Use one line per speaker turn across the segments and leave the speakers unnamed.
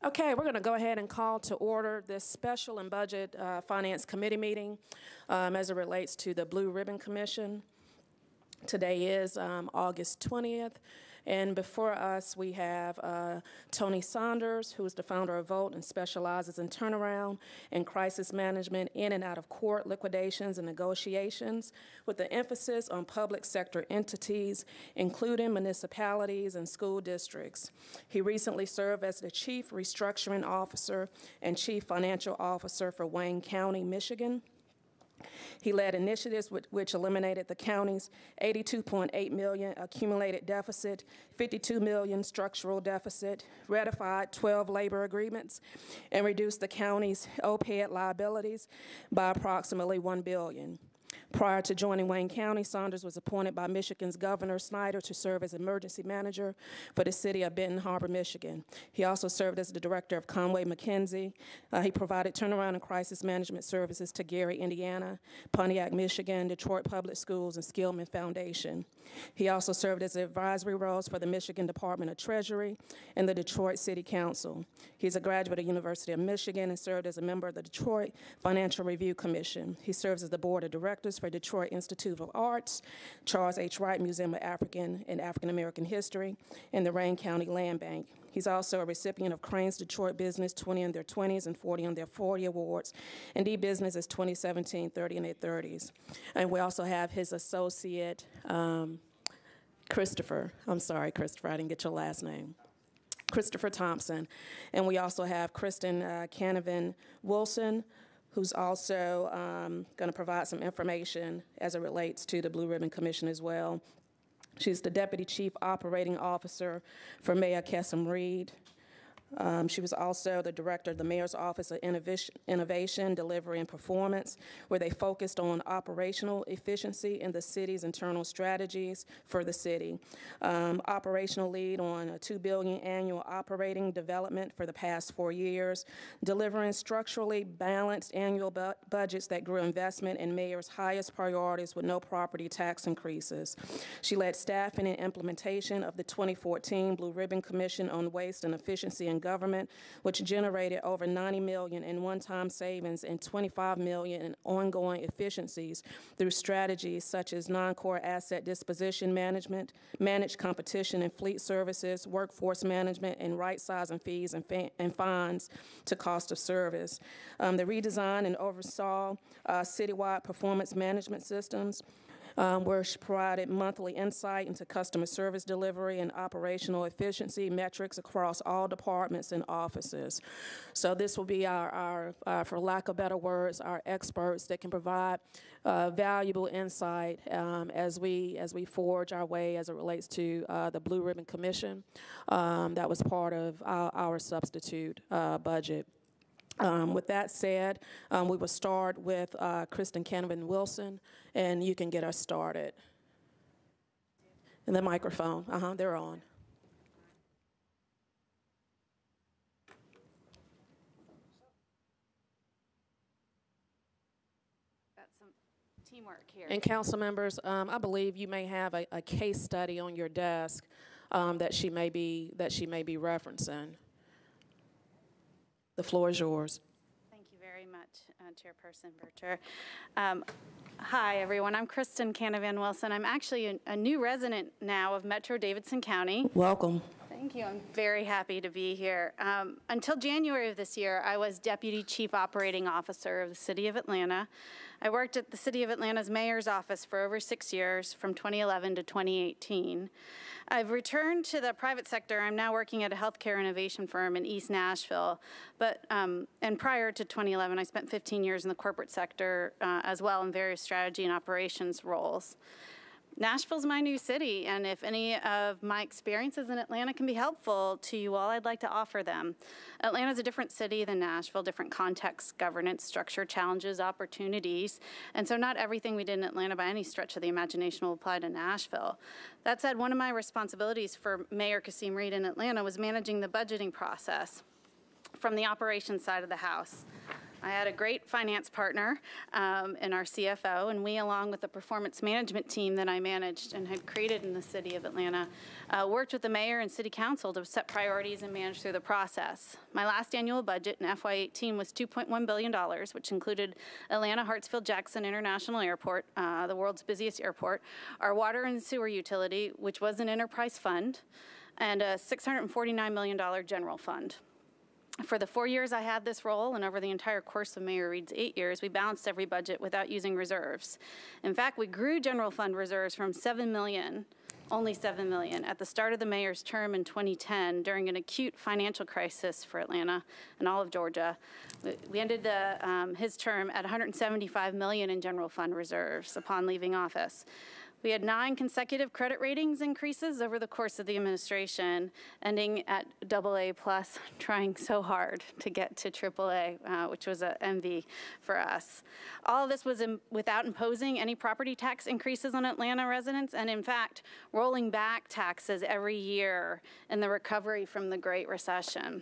Okay, we're going to go ahead and call to order this special and budget finance committee meeting as it relates to the Blue Ribbon Commission. Today is August 20th, and before us we have Tony Saunders, who is the founder of Volt and specializes in turnaround and crisis management in and out of court liquidations and negotiations, with an emphasis on public sector entities, including municipalities and school districts. He recently served as the Chief Restructuring Officer and Chief Financial Officer for Wayne County, Michigan. He led initiatives which eliminated the county's $82.8 million accumulated deficit, $52 million structural deficit, ratified 12 labor agreements, and reduced the county's OPEB liabilities by approximately $1 billion. Prior to joining Wayne County, Saunders was appointed by Michigan's Governor Snyder to serve as emergency manager for the city of Benton Harbor, Michigan. He also served as the director of Conway McKenzie. He provided turnaround and crisis management services to Gary, Indiana, Pontiac, Michigan, Detroit Public Schools, and Skillman Foundation. He also served as advisory roles for the Michigan Department of Treasury and the Detroit City Council. He's a graduate of the University of Michigan and served as a member of the Detroit Financial Review Commission. He serves as the board of directors for Detroit Institute of Arts, Charles H. Wright Museum of African and African American History, and the Rain County Land Bank. He's also a recipient of Crane's Detroit Business 20 in their 20s and 40 on their 40 awards, and D-Business 2017 30 in their 30s. And we also have his associate, Christopher. I'm sorry, Christopher, I didn't get your last name. Christopher Thompson. And we also have Kristen Canavan Wilson, who's also going to provide some information as it relates to the Blue Ribbon Commission as well. She's the Deputy Chief Operating Officer for Mayor Kesem Reed. She was also the director of the Mayor's Office of Innovation, Delivery, and Performance, where they focused on operational efficiency in the city's internal strategies for the city. Operational lead on a $2 billion annual operating development for the past 4 years, delivering structurally balanced annual budgets that grew investment in Mayor's highest priorities with no property tax increases. She led staffing and implementation of the 2014 Blue Ribbon Commission on Waste and Efficiency in Government, which generated over $90 million in one-time savings and $25 million in ongoing efficiencies through strategies such as non-core asset disposition management, managed competition and fleet services, workforce management, and right-sizing fees and fines to cost of service. They redesigned and oversaw citywide performance management systems, where she provided monthly insight into customer service delivery and operational efficiency metrics across all departments and offices. So this will be our for lack of better words, our experts that can provide valuable insight as we forge our way as it relates to the Blue Ribbon Commission that was part of our substitute budget. With that said, we will start with Kristen Canavan Wilson, and you can get us started. And the microphone, they're on.
Got some teamwork here.
And council members, I believe you may have a case study on your desk that she may be referencing. The floor is yours.
Thank you very much, Chairperson Berter. Hi, everyone. I'm Kristen Canavan Wilson. I'm actually a new resident now of Metro Davidson County.
Welcome.
Thank you. I'm very happy to be here. Until January of this year, I was Deputy Chief Operating Officer of the City of Atlanta. I worked at the City of Atlanta's Mayor's Office for over 6 years, from 2011 to 2018. I've returned to the private sector. I'm now working at a healthcare innovation firm in East Nashville. And prior to 2011, I spent 15 years in the corporate sector as well in various strategy and operations roles. Nashville's my new city, and if any of my experiences in Atlanta can be helpful to you all, I'd like to offer them. Atlanta's a different city than Nashville, different context, governance, structure, challenges, opportunities, and so not everything we did in Atlanta by any stretch of the imagination will apply to Nashville. That said, one of my responsibilities for Mayor Kesem Reed in Atlanta was managing the budgeting process from the operations side of the house. I had a great finance partner in our CFO, and we, along with the performance management team that I managed and had created in the city of Atlanta, worked with the mayor and city council to set priorities and manage through the process. My last annual budget in FY18 was $2.1 billion, which included Atlanta Hartsfield-Jackson International Airport, the world's busiest airport, our water and sewer utility, which was an enterprise fund, and a $649 million general fund. For the 4 years I had this role, and over the entire course of Mayor Reed's 8 years, we balanced every budget without using reserves. In fact, we grew general fund reserves from $7 million, only $7 million, at the start of the mayor's term in 2010 during an acute financial crisis for Atlanta and all of Georgia. We ended his term at $175 million in general fund reserves upon leaving office. We had 9 consecutive credit ratings increases over the course of the administration, ending at AA+, trying so hard to get to AAA, which was an envy for us. All of this was without imposing any property tax increases on Atlanta residents, and in fact, rolling back taxes every year in the recovery from the Great Recession.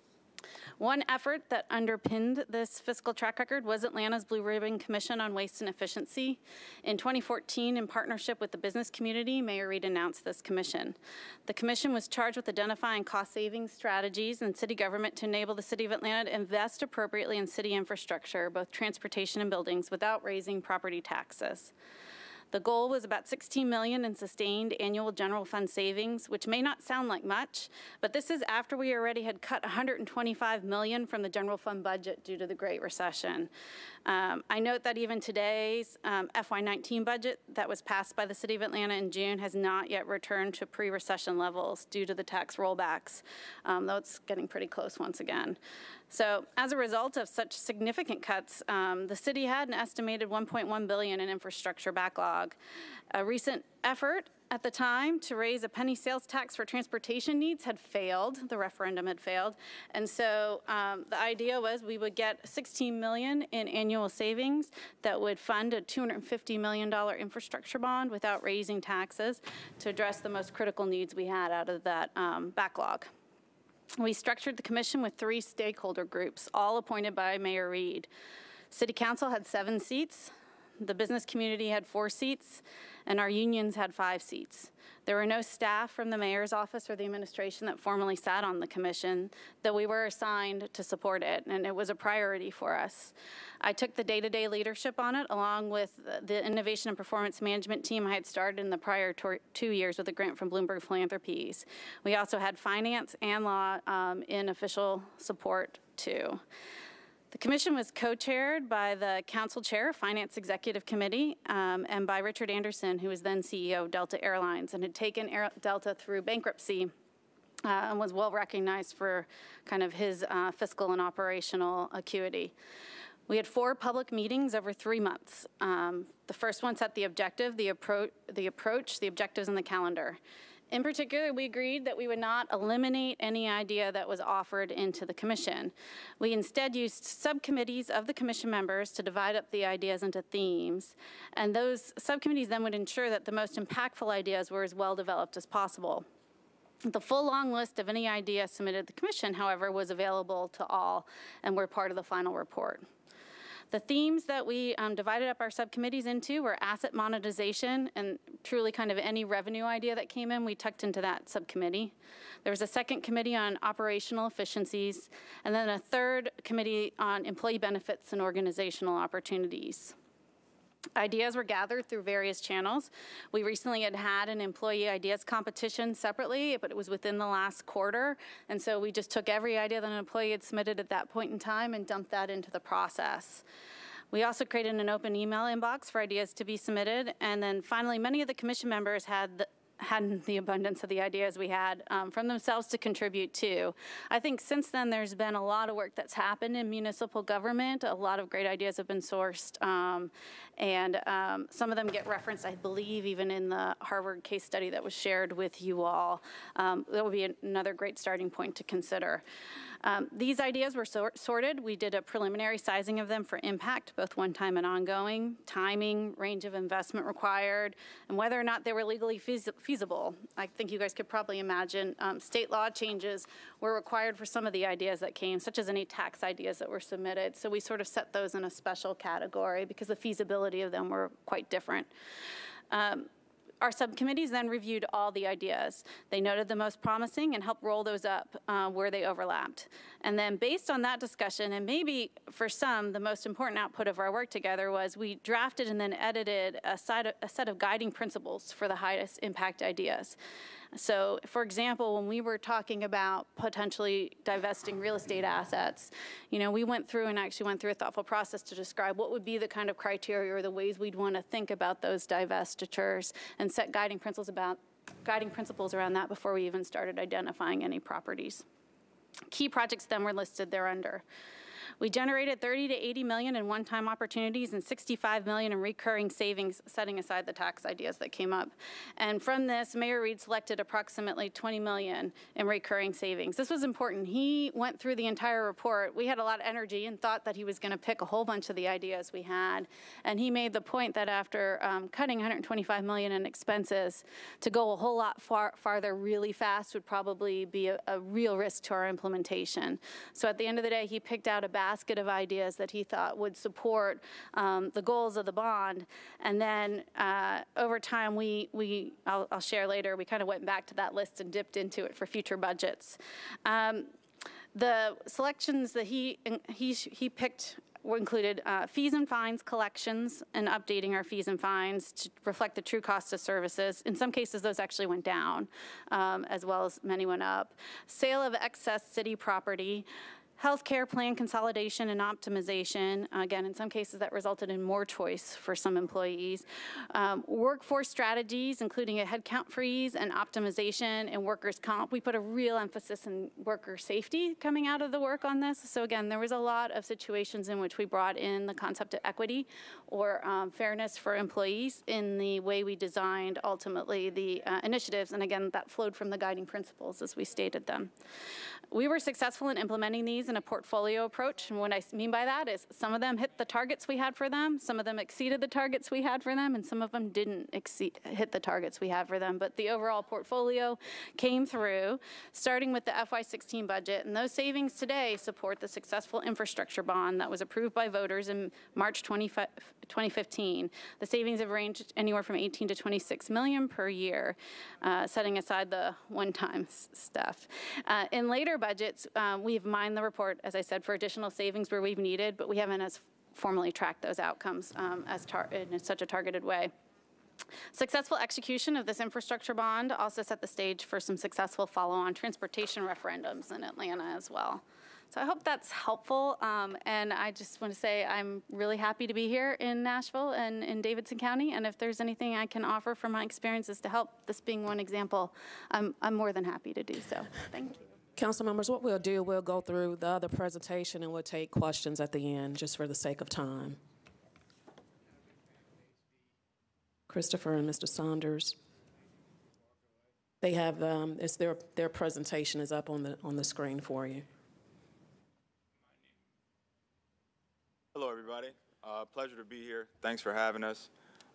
One effort that underpinned this fiscal track record was Atlanta's Blue Ribbon Commission on Waste and Efficiency. In 2014, in partnership with the business community, Mayor Reed announced this commission. The commission was charged with identifying cost-saving strategies in city government to enable the city of Atlanta to invest appropriately in city infrastructure, both transportation and buildings, without raising property taxes. The goal was about $16 million in sustained annual general fund savings, which may not sound like much, but this is after we already had cut $125 million from the general fund budget due to the Great Recession. I note that even today's FY19 budget that was passed by the City of Atlanta in June has not yet returned to pre-recession levels due to the tax rollbacks, though it's getting pretty close once again. So as a result of such significant cuts, the city had an estimated $1.1 billion in infrastructure backlog. A recent effort at the time to raise a penny sales tax for transportation needs had failed. The referendum had failed. And so the idea was we would get $16 million in annual savings that would fund a $250 million infrastructure bond without raising taxes to address the most critical needs we had out of that backlog. We structured the commission with 3 stakeholder groups, all appointed by Mayor Reed. City Council had 7 seats, the business community had 4 seats, and our unions had 5 seats. There were no staff from the mayor's office or the administration that formally sat on the commission, though we were assigned to support it, and it was a priority for us. I took the day-to-day leadership on it, along with the innovation and performance management team I had started in the prior 2 years with a grant from Bloomberg Philanthropies. We also had finance and law in official support, too. The commission was co-chaired by the council chair, Finance Executive Committee, and by Richard Anderson, who was then CEO of Delta Airlines and had taken Delta through bankruptcy and was well recognized for kind of his fiscal and operational acuity. We had 4 public meetings over 3 months. The first one set the objective, the approach, the objectives, and the calendar. In particular, we agreed that we would not eliminate any idea that was offered into the commission. We instead used subcommittees of the commission members to divide up the ideas into themes, and those subcommittees then would ensure that the most impactful ideas were as well developed as possible. The full long list of any idea submitted to the commission, however, was available to all and were part of the final report. The themes that we divided up our subcommittees into were asset monetization, and truly kind of any revenue idea that came in, we tucked into that subcommittee. There was a second committee on operational efficiencies, and then a third committee on employee benefits and organizational opportunities. Ideas were gathered through various channels. We recently had an employee ideas competition separately, but it was within the last quarter. And so we just took every idea that an employee had submitted at that point in time and dumped that into the process. We also created an open email inbox for ideas to be submitted. And then finally, many of the commission members had the abundance of the ideas we had from themselves to contribute to. I think since then there's been a lot of work that's happened in municipal government. A lot of great ideas have been sourced, and some of them get referenced, I believe, even in the Harvard case study that was shared with you all. That would be another great starting point to consider. These ideas were sorted. We did a preliminary sizing of them for impact, both one-time and ongoing, timing, range of investment required, and whether or not they were legally feasible. I think you guys could probably imagine state law changes were required for some of the ideas that came, such as any tax ideas that were submitted. So we sort of set those in a special category because the feasibility of them were quite different. Our subcommittees then reviewed all the ideas. They noted the most promising and helped roll those up where they overlapped. And then based on that discussion, and maybe for some, the most important output of our work together was we drafted and then edited a set of guiding principles for the highest impact ideas. So, for example, when we were talking about potentially divesting real estate assets, you know, we went through a thoughtful process to describe what would be the kind of criteria or the ways we'd want to think about those divestitures and set guiding principles around that before we even started identifying any properties. Key projects then were listed thereunder. We generated 30 to 80 million in one-time opportunities and 65 million in recurring savings, setting aside the tax ideas that came up. And from this, Mayor Reed selected approximately 20 million in recurring savings. This was important. He went through the entire report. We had a lot of energy and thought that he was going to pick a whole bunch of the ideas we had. And he made the point that after cutting 125 million in expenses, to go a whole lot farther really fast would probably be a real risk to our implementation. So at the end of the day, he picked out a basket of ideas that he thought would support the goals of the bond. And then over time, I'll share later, we kind of went back to that list and dipped into it for future budgets. The selections that he picked included fees and fines collections and updating our fees and fines to reflect the true cost of services. In some cases, those actually went down, as well as many went up. Sale of excess city property, healthcare plan consolidation and optimization. Again, in some cases that resulted in more choice for some employees. Workforce strategies, including a headcount freeze and optimization and workers' comp. We put a real emphasis in worker safety coming out of the work on this. So again, there was a lot of situations in which we brought in the concept of equity or fairness for employees in the way we designed ultimately the initiatives. And again, that flowed from the guiding principles as we stated them. We were successful in implementing these in a portfolio approach, and what I mean by that is some of them hit the targets we had for them, some of them exceeded the targets we had for them, and some of them didn't hit the targets we had for them. But the overall portfolio came through, starting with the FY16 budget, and those savings today support the successful infrastructure bond that was approved by voters in March 2015. The savings have ranged anywhere from 18 to 26 million per year, setting aside the one-time stuff. In later budgets, we've mined the report, as I said, for additional savings where we've needed, but we haven't as formally tracked those outcomes in such a targeted way. Successful execution of this infrastructure bond also set the stage for some successful follow-on transportation referendums in Atlanta as well. So I hope that's helpful, and I just want to say I'm really happy to be here in Nashville and in Davidson County, and if there's anything I can offer from my experiences to help, this being one example, I'm more than happy to do so. Thank you.
Council members, what we'll do, we'll go through the other presentation and we'll take questions at the end, just for the sake of time. Christopher and Mr. Saunders, they have it's their presentation is up on the screen for you.
Hello, everybody. Pleasure to be here. Thanks for having us.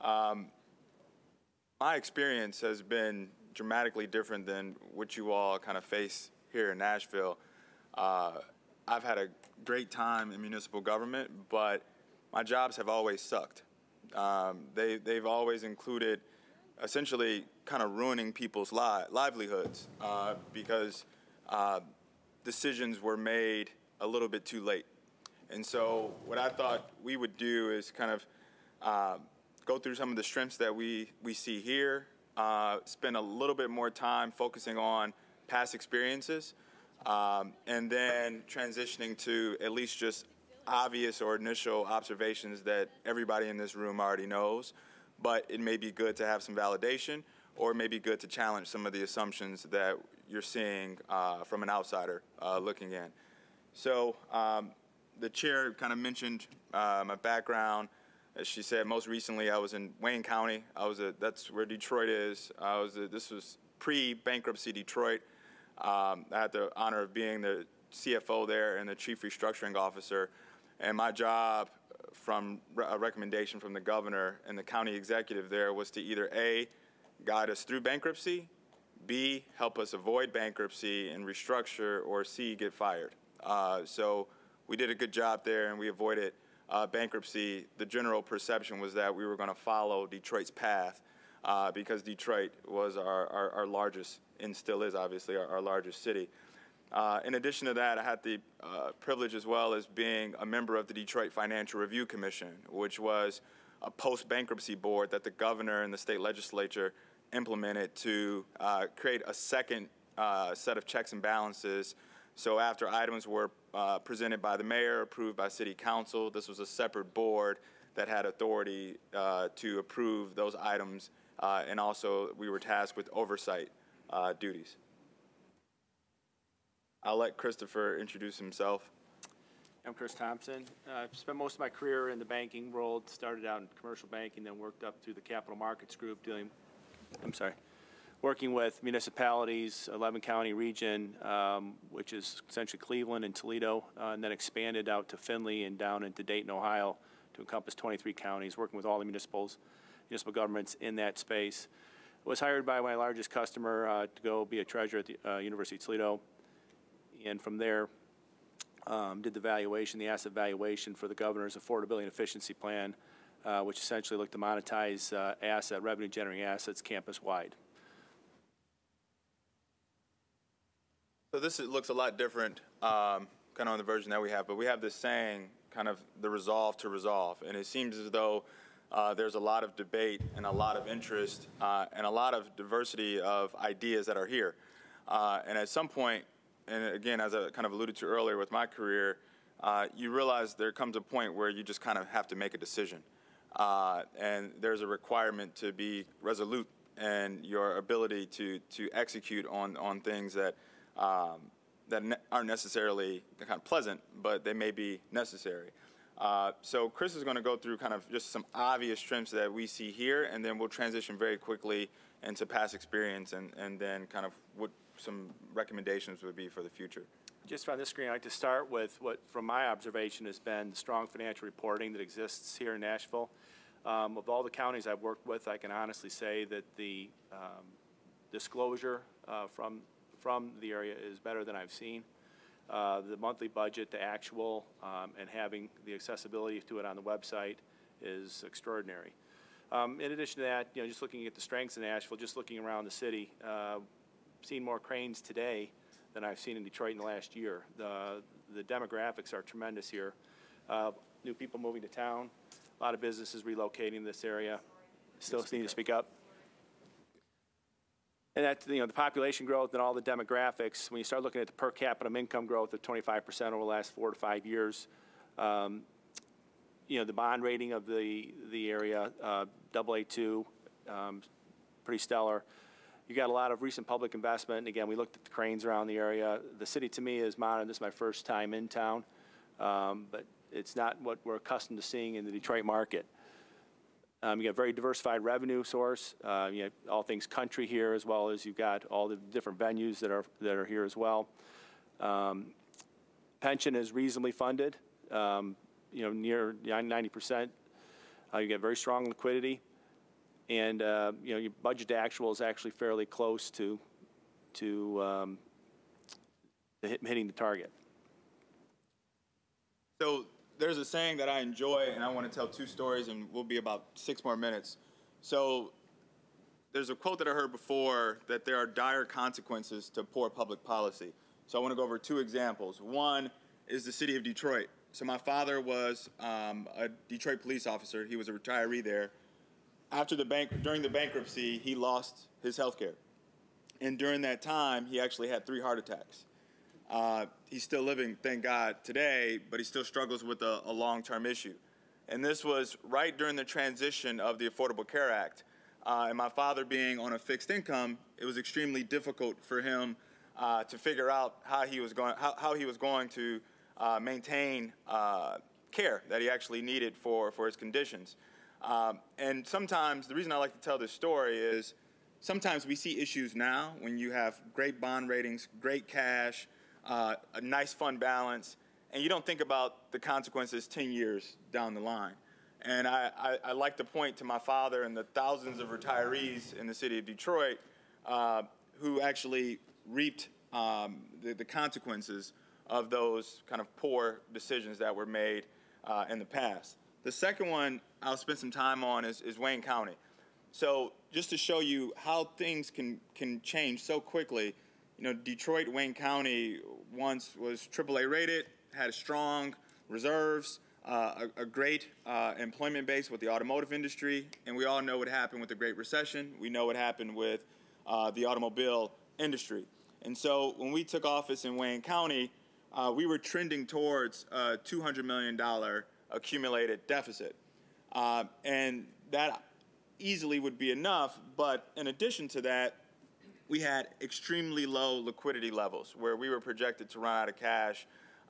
My experience has been dramatically different than what you all kind of face here in Nashville. I've had a great time in municipal government, but my jobs have always sucked. They've always included essentially kind of ruining people's livelihoods because decisions were made a little bit too late. And so what I thought we would do is kind of go through some of the strengths that we see here, spend a little bit more time focusing on past experiences, and then transitioning to at least just obvious or initial observations that everybody in this room already knows, but it may be good to have some validation, or it may be good to challenge some of the assumptions that you're seeing from an outsider looking in. So the chair kind of mentioned my background. As she said, most recently I was in Wayne County. That's where Detroit is. This was pre-bankruptcy Detroit. I had the honor of being the CFO there and the Chief Restructuring Officer. And my job, from a recommendation from the governor and the county executive there, was to either A, guide us through bankruptcy, B, help us avoid bankruptcy and restructure, or C, get fired. So we did a good job there, and we avoided bankruptcy. The general perception was that we were going to follow Detroit's path because Detroit was our largest, and still is obviously our largest city. In addition to that, I had the privilege as well as being a member of the Detroit Financial Review Commission, which was a post-bankruptcy board that the governor and the state legislature implemented to create a second set of checks and balances. So after items were presented by the mayor, approved by city council, this was a separate board that had authority to approve those items, and also we were tasked with oversight duties. I'll let Christopher introduce himself.
I'm Chris Thompson. I've spent most of my career in the banking world, started out in commercial banking, then worked up through the capital markets group working with municipalities, 11 county region, which is essentially Cleveland and Toledo, and then expanded out to Findlay and down into Dayton, Ohio, to encompass 23 counties, working with all the municipal governments in that space. Was hired by my largest customer to go be a treasurer at the University of Toledo, and from there did the valuation, the asset valuation for the governor's affordability and efficiency plan, which essentially looked to monetize revenue-generating assets campus-wide.
So this looks a lot different kind of on the version that we have, but we have this saying, kind of the resolve to resolve, and it seems as though there's a lot of debate and a lot of interest and a lot of diversity of ideas that are here. And at some point, and again, as I kind of alluded to earlier with my career, you realize there comes a point where you just kind of have to make a decision. And there's a requirement to be resolute in your ability to execute on things that aren't necessarily kind of pleasant, but they may be necessary. So Chris is going to go through kind of just some obvious trends that we see here, and then we'll transition very quickly into past experience and then kind of what some recommendations would be for the future.
Just on this screen, I'd like to start with what, from my observation, has been strong financial reporting that exists here in Nashville. Of all the counties I've worked with, I can honestly say that the disclosure from the area is better than I've seen. The monthly budget to actual and having the accessibility to it on the website is extraordinary. In addition to that, just looking at the strengths in Nashville, just looking around the city, seen more cranes today than I've seen in Detroit in the last year. The demographics are tremendous here. New people moving to town, a lot of businesses relocating to this area. Still need to speak up. And that's, the population growth and all the demographics. When you start looking at the per capita income growth of 25% over the last 4 to 5 years, the bond rating of the area, AA2, pretty stellar. You got a lot of recent public investment. Again, we looked at the cranes around the area. The city, to me, is modern. This is my first time in town, but it's not what we're accustomed to seeing in the Detroit market. You got a very diversified revenue source. You have all things country here, as well as you've got all the different venues that are here as well. Pension is reasonably funded, near 90%. You get very strong liquidity, and your budget to actual is actually fairly close to hitting the target.
So there's a saying that I enjoy, and I want to tell 2 stories, and we'll be about 6 more minutes. So there's a quote that I heard before that there are dire consequences to poor public policy. So I want to go over 2 examples. One is the city of Detroit. So my father was a Detroit police officer. He was a retiree there. During the bankruptcy, he lost his health care. And during that time, he actually had 3 heart attacks. He's still living, thank God, today, but he still struggles with a long-term issue. And this was right during the transition of the Affordable Care Act. And my father being on a fixed income, it was extremely difficult for him to figure out how he was going to maintain care that he actually needed for his conditions. And sometimes, the reason I like to tell this story is sometimes we see issues now when you have great bond ratings, great cash, a nice fund balance, and you don't think about the consequences 10 years down the line. And I like to point to my father and the thousands of retirees in the city of Detroit who actually reaped the consequences of those kind of poor decisions that were made in the past. The second one I'll spend some time on is Wayne County. So just to show you how things can change so quickly, you know, Detroit, Wayne County once was AAA rated, had strong reserves, a great employment base with the automotive industry, and we all know what happened with the Great Recession. We know what happened with the automobile industry. And so when we took office in Wayne County, we were trending towards a $200 million accumulated deficit. And that easily would be enough, but in addition to that, we had extremely low liquidity levels where we were projected to run out of cash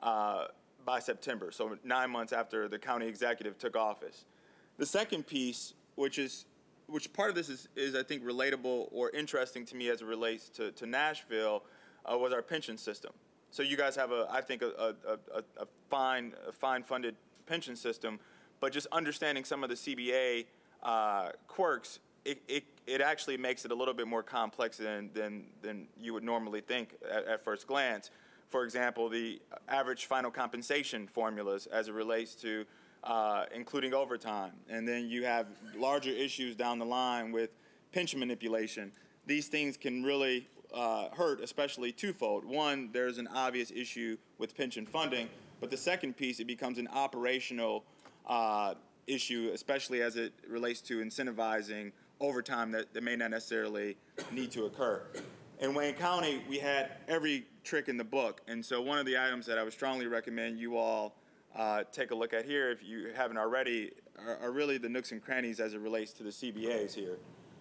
by September, so 9 months after the county executive took office. The second piece, which part of this is I think relatable or interesting to me as it relates to Nashville, was our pension system. So you guys have I think a fine funded pension system, but just understanding some of the CBA quirks, it actually makes it a little bit more complex than you would normally think at first glance. For example, the average final compensation formulas as it relates to including overtime. And then you have larger issues down the line with pension manipulation. These things can really hurt, especially twofold. One, there's an obvious issue with pension funding, but the second piece, it becomes an operational issue, especially as it relates to incentivizing overtime that may not necessarily need to occur. In Wayne County, we had every trick in the book, and so one of the items that I would strongly recommend you all take a look at here, if you haven't already, are really the nooks and crannies as it relates to the CBAs here.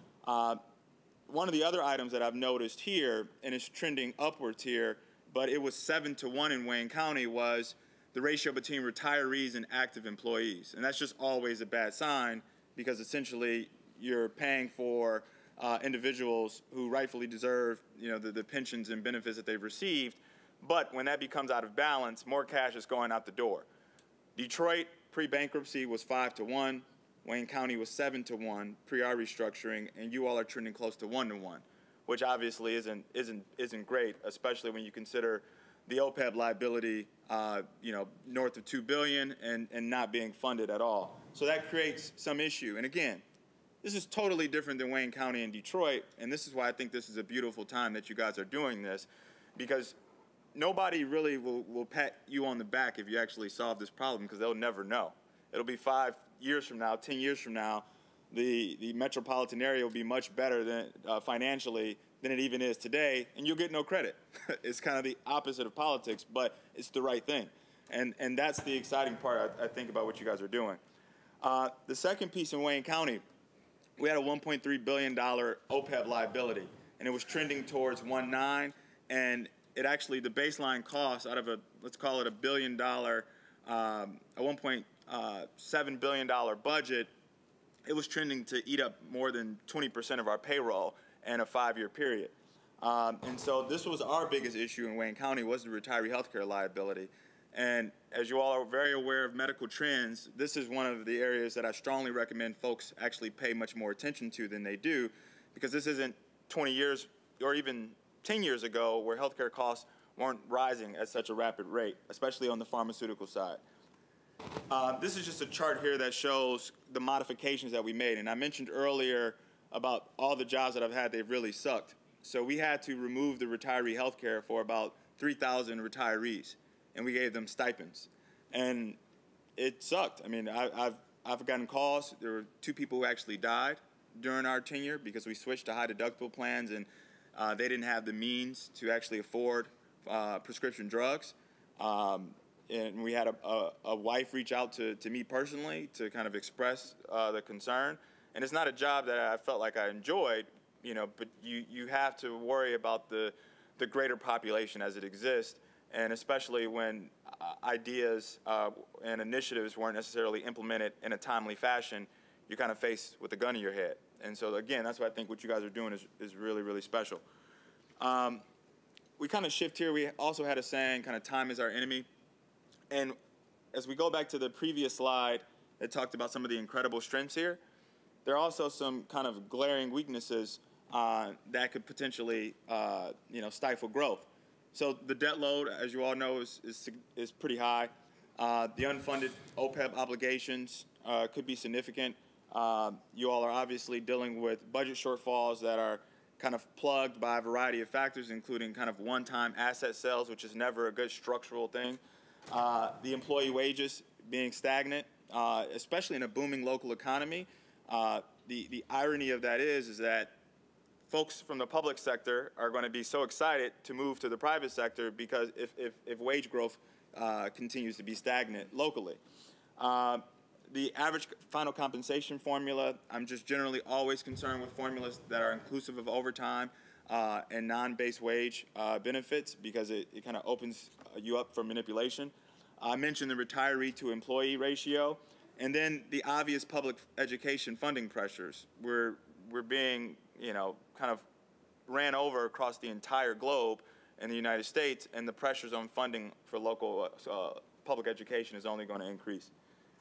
One of the other items that I've noticed here, and it's trending upwards here, but it was 7-to-1 in Wayne County, was the ratio between retirees and active employees. And that's just always a bad sign, because essentially you're paying for individuals who rightfully deserve, you know, the pensions and benefits that they've received. But when that becomes out of balance, more cash is going out the door. Detroit, pre-bankruptcy, was 5-to-1. Wayne County was 7-to-1 pre our restructuring, and you all are trending close to 1-to-1, which obviously isn't great, especially when you consider the OPEB liability, you know, north of $2 billion and not being funded at all. So that creates some issue. And again, this is totally different than Wayne County and Detroit, and this is why I think this is a beautiful time that you guys are doing this, because nobody really will pat you on the back if you actually solve this problem, because they'll never know. It'll be 5 years from now, 10 years from now, the metropolitan area will be much better than financially than it even is today, and you'll get no credit. It's kind of the opposite of politics, but it's the right thing. And that's the exciting part, I think, about what you guys are doing. The second piece in Wayne County, we had a $1.3 billion OPEB liability, and it was trending towards 1.9, and it actually, the baseline cost out of let's call it a $1.7 billion budget, it was trending to eat up more than 20% of our payroll in a 5-year period. And so this was our biggest issue in Wayne County, was the retiree health care liability. And as you all are very aware of medical trends, this is one of the areas that I strongly recommend folks actually pay much more attention to than they do, because this isn't 20 years or even 10 years ago where healthcare costs weren't rising at such a rapid rate, especially on the pharmaceutical side. This is just a chart here that shows the modifications that we made. And I mentioned earlier about all the jobs that I've had, they've really sucked. So we had to remove the retiree health care for about 3,000 retirees, and we gave them stipends. And it sucked. I mean, I've gotten calls. There were 2 people who actually died during our tenure because we switched to high deductible plans, and they didn't have the means to actually afford prescription drugs. And we had a wife reach out to me personally to kind of express the concern. And it's not a job that I felt like I enjoyed, you know, but you have to worry about the greater population as it exists, and especially when ideas and initiatives weren't necessarily implemented in a timely fashion, you're kind of faced with a gun in your head. And so, again, that's why I think what you guys are doing is really, really special. we kind of shift here. We also had a saying, kind of time is our enemy. And as we go back to the previous slide that talked about some of the incredible strengths here, there are also some kind of glaring weaknesses that could potentially, stifle growth. So the debt load, as you all know, is pretty high. The unfunded OPEB obligations could be significant. You all are obviously dealing with budget shortfalls that are kind of plugged by a variety of factors, including kind of one-time asset sales, which is never a good structural thing. The employee wages being stagnant, especially in a booming local economy. The irony of that is that folks from the public sector are going to be so excited to move to the private sector because if wage growth continues to be stagnant locally. The average final compensation formula, I'm just generally always concerned with formulas that are inclusive of overtime and non-base wage benefits because it kind of opens you up for manipulation. I mentioned the retiree to employee ratio, and then the obvious public education funding pressures. We're being, kind of ran over across the entire globe in the United States, and the pressures on funding for local public education is only going to increase.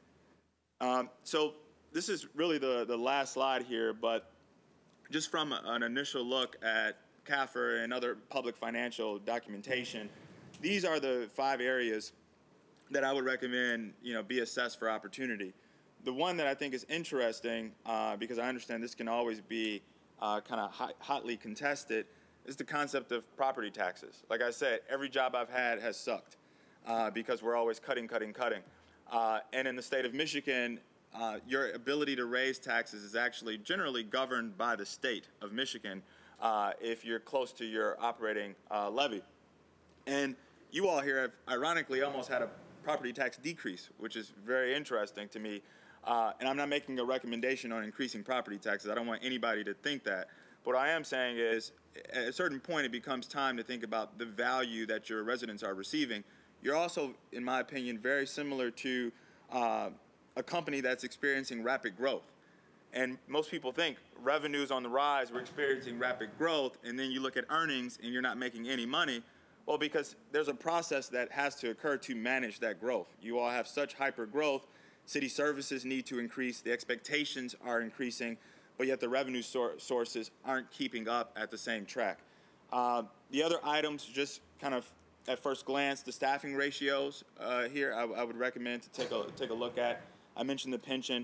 So this is really the last slide here, but just from an initial look at CAFR and other public financial documentation, these are the 5 areas that I would recommend, be assessed for opportunity. The one that I think is interesting, because I understand this can always be kind of hotly contested, is the concept of property taxes. Like I said, every job I've had has sucked because we're always cutting. And in the state of Michigan, your ability to raise taxes is actually generally governed by the state of Michigan if you're close to your operating levy. And you all here have, ironically, almost had a property tax decrease, which is very interesting to me. And I'm not making a recommendation on increasing property taxes. I don't want anybody to think that. What I am saying is, at a certain point, it becomes time to think about the value that your residents are receiving. You're also, in my opinion, very similar to a company that's experiencing rapid growth. And most people think revenue's on the rise, we're experiencing rapid growth, and then you look at earnings and you're not making any money. Well, because there's a process that has to occur to manage that growth. You all have such hyper growth, city services need to increase, the expectations are increasing, but yet the revenue sources aren't keeping up at the same track. The other items, just kind of at first glance, the staffing ratios here, I would recommend to take a look at. I mentioned the pension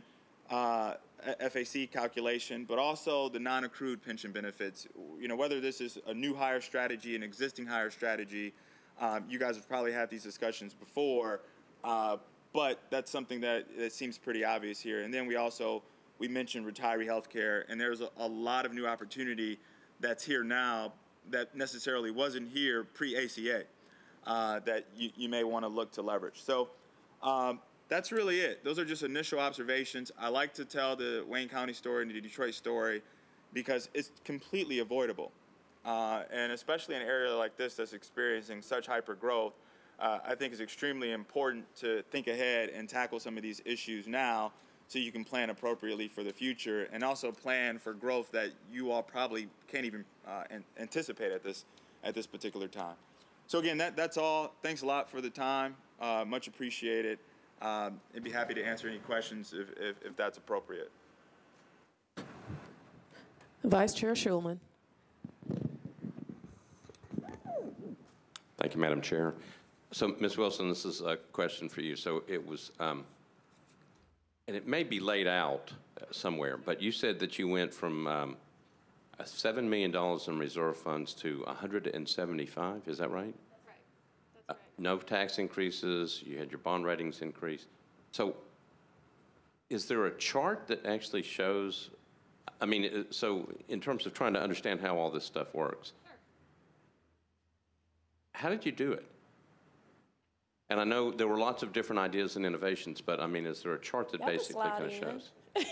FAC calculation, but also the non-accrued pension benefits. Whether this is a new hire strategy, an existing hire strategy, you guys have probably had these discussions before, but that's something that seems pretty obvious here. And then we mentioned retiree health care, and there's a lot of new opportunity that's here now that necessarily wasn't here pre-ACA that you may want to look to leverage. So that's really it. Those are just initial observations. I like to tell the Wayne County story and the Detroit story because it's completely avoidable. And especially in an area like this that's experiencing such hyper growth, I think it's extremely important to think ahead and tackle some of these issues now so you can plan appropriately for the future and also plan for growth that you all probably can't even anticipate at this particular time. So again, that's all. Thanks a lot for the time. Much appreciated. I'd be happy to answer any questions if that's appropriate.
Vice Chair Schulman.
Thank you, Madam Chair. So, Ms. Wilson, this is a question for you. So it was, and it may be laid out somewhere, but you said that you went from $7 million in reserve funds to 175. Is that right?
That's right. That's right.
No tax increases. You had your bond ratings increase. So is there a chart that actually shows, so in terms of trying to understand how all this stuff works,
Sure.
How did you do it? And I know there were lots of different ideas and innovations, but is there a chart that basically kind of shows?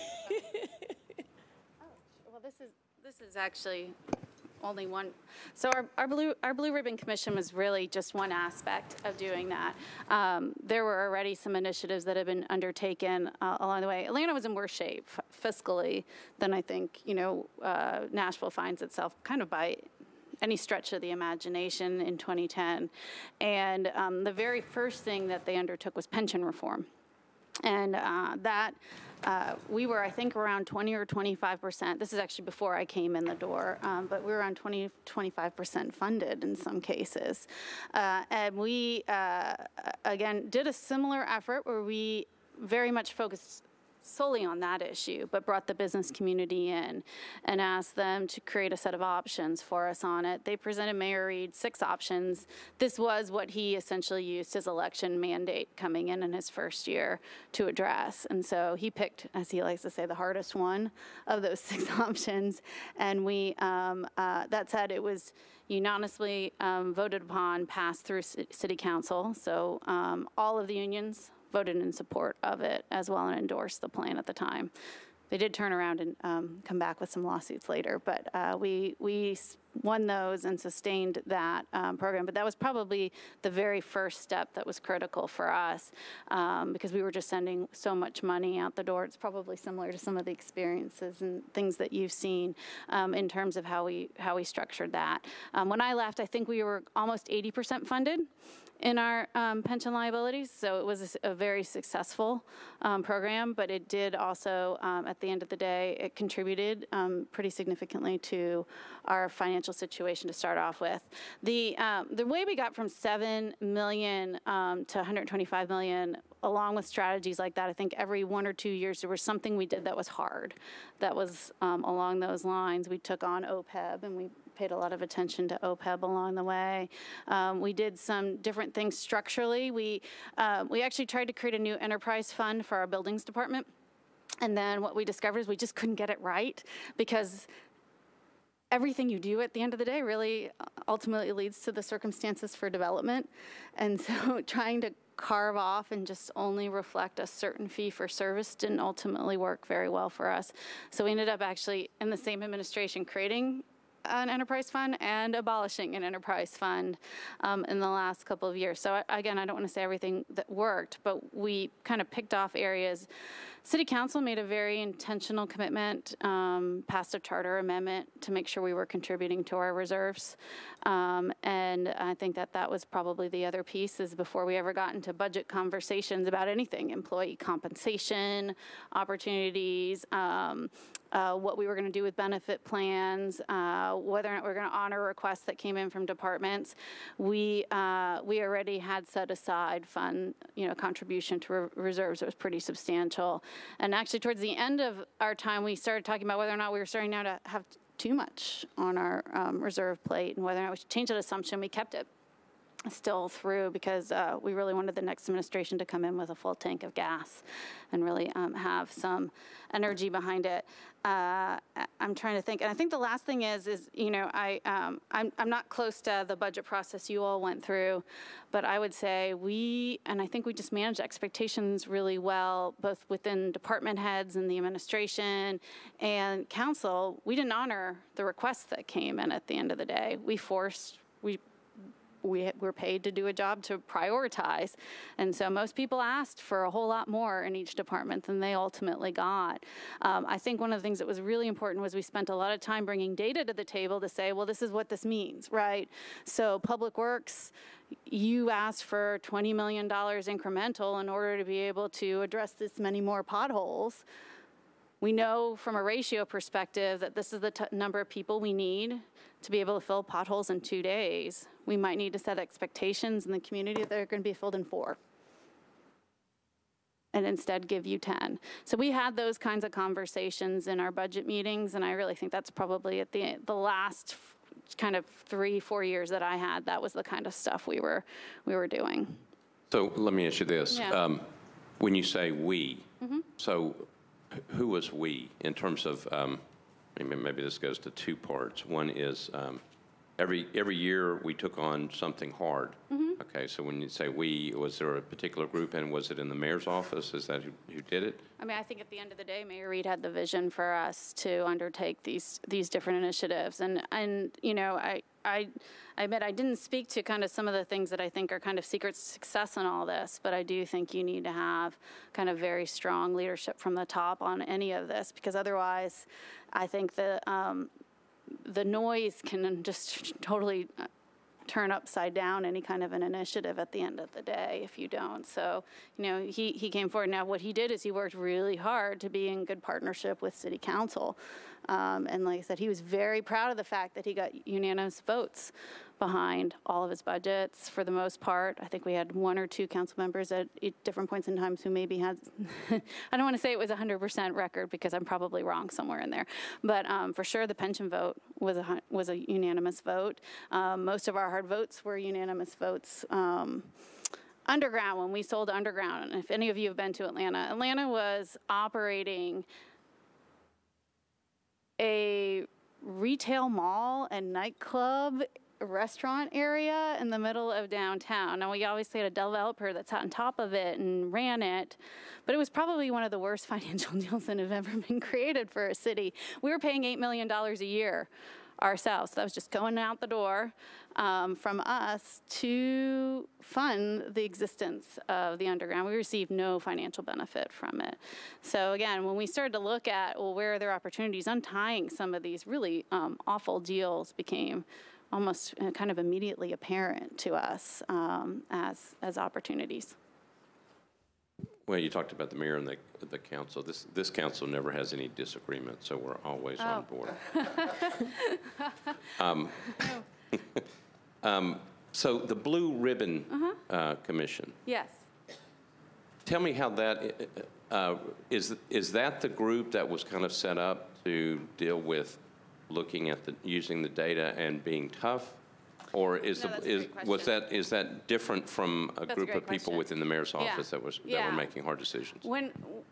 Well, this is actually only one. So our Blue Ribbon Commission was really just one aspect of doing that. There were already some initiatives that have been undertaken along the way. Atlanta was in worse shape fiscally than I think Nashville finds itself kind of by any stretch of the imagination in 2010. And the very first thing that they undertook was pension reform. And we were, I think, around 20 or 25%. This is actually before I came in the door, but we were around 20, 25% funded in some cases. And we, again, did a similar effort where we very much focused solely on that issue, but brought the business community in and asked them to create a set of options for us on it. They presented Mayor Reed 6 options. This was what he essentially used his election mandate coming in his first year to address. And so he picked, as he likes to say, the hardest one of those 6 options. And we, that said, it was unanimously voted upon, passed through City Council. So all of the unions voted in support of it as well and endorsed the plan at the time. They did turn around and come back with some lawsuits later, but we won those and sustained that program. But that was probably the very first step that was critical for us because we were just sending so much money out the door. It's probably similar to some of the experiences and things that you've seen in terms of how we structured that. When I left, I think we were almost 80% funded in our pension liabilities, so it was a very successful program, but it did also, at the end of the day, it contributed pretty significantly to our financial situation to start off with. The way we got from $7 million to $125 million, along with strategies like that, I think every 1 or 2 years there was something we did that was hard, that was along those lines. We took on OPEB, and we paid a lot of attention to OPEB along the way. We did some different things structurally. We actually tried to create a new enterprise fund for our buildings department. And then what we discovered is we just couldn't get it right because everything you do at the end of the day really ultimately leads to the circumstances for development. And so trying to carve off and just only reflect a certain fee for service didn't ultimately work very well for us. So we ended up actually in the same administration creating an enterprise fund and abolishing an enterprise fund in the last couple of years. So again, I don't want to say everything that worked, but we kind of picked off areas. City Council made a very intentional commitment, passed a charter amendment to make sure we were contributing to our reserves. And I think that was probably the other piece is before we ever got into budget conversations about anything, employee compensation, opportunities, what we were going to do with benefit plans, whether or not we're going to honor requests that came in from departments. We already had set aside fund, contribution to reserves that was pretty substantial. And actually, towards the end of our time, we started talking about whether or not we were starting now to have too much on our reserve plate and whether or not we should change that assumption. We kept it still through because we really wanted the next administration to come in with a full tank of gas and really have some energy behind it. I'm trying to think, and I think the last thing is I'm not close to the budget process you all went through, but I would say I think we just managed expectations really well, both within department heads and the administration and council. We didn't honor the requests that came in at the end of the day. We were paid to do a job to prioritize. And so most people asked for a whole lot more in each department than they ultimately got. I think one of the things that was really important was we spent a lot of time bringing data to the table to say, well, this is what this means, right? So Public Works, you asked for $20 million incremental in order to be able to address this many more potholes. We know from a ratio perspective that this is the number of people we need to be able to fill potholes in 2 days. We might need to set expectations in the community that they're going to be filled in 4 and instead give you 10. So we had those kinds of conversations in our budget meetings, and I really think that's probably at the last kind of 3-4 years that I had, that was the kind of stuff we were doing.
So let me ask you this.
Yeah.
When you say we, so who was we in terms of, maybe this goes to 2 parts. One is every year we took on something hard. Okay, so when you say we, was there a particular group, and was it in the mayor's office? Is that who did it?
I think at the end of the day, Mayor Reed had the vision for us to undertake these different initiatives. And I admit I didn't speak to kind of some of the things that I think are kind of secrets to success in all this, but I do think you need to have kind of very strong leadership from the top on any of this, because otherwise I think the noise can just totally turn upside down any kind of an initiative at the end of the day if you don't. So, he came forward. Now, what he did is he worked really hard to be in good partnership with City Council. And like I said, he was very proud of the fact that he got unanimous votes behind all of his budgets for the most part. I think we had one or two council members at different points in time who maybe had, I don't want to say it was a 100% record because I'm probably wrong somewhere in there, but for sure the pension vote was a unanimous vote. Most of our hard votes were unanimous votes. Underground, when we sold Underground, and if any of you have been to Atlanta was operating a retail mall and nightclub restaurant area in the middle of downtown. Now, we obviously had a developer that sat on top of it and ran it, but it was probably one of the worst financial deals that have ever been created for a city. We were paying $8 million a year ourselves. That was just going out the door from us to fund the existence of the Underground. We received no financial benefit from it. So again, when we started to look at, well, where are there opportunities, untying some of these really awful deals became almost kind of immediately apparent to us as opportunities.
Well, you talked about the mayor and the council. This council never has any disagreement, so we're always on board. So the Blue Ribbon Commission.
Yes.
Tell me how that is that the group that was kind of set up to deal with looking at using the data and being tough, or is that different from a group of people within the mayor's office that were making hard decisions?
When